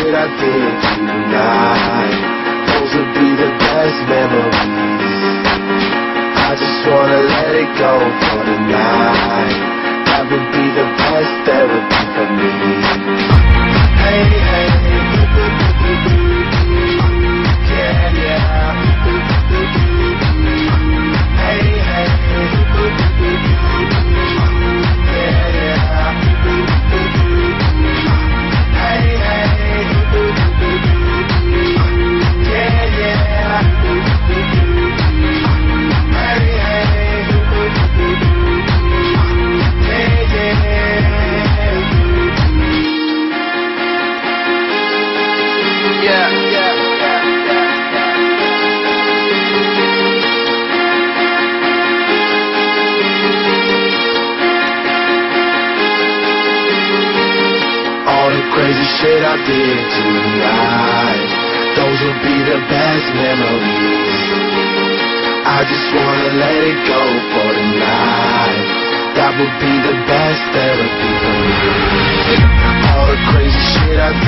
shit I did tonight, those would be the best memories. I just wanna let it go for the night. That would be the best therapy for me. Hey, hey, yeah, yeah. Hey, hey, yeah, yeah. Hey, hey, yeah, yeah. Crazy shit I did tonight, those will be the best memories. I just wanna let it go for the night. That would be the best therapy for me. All the crazy shit I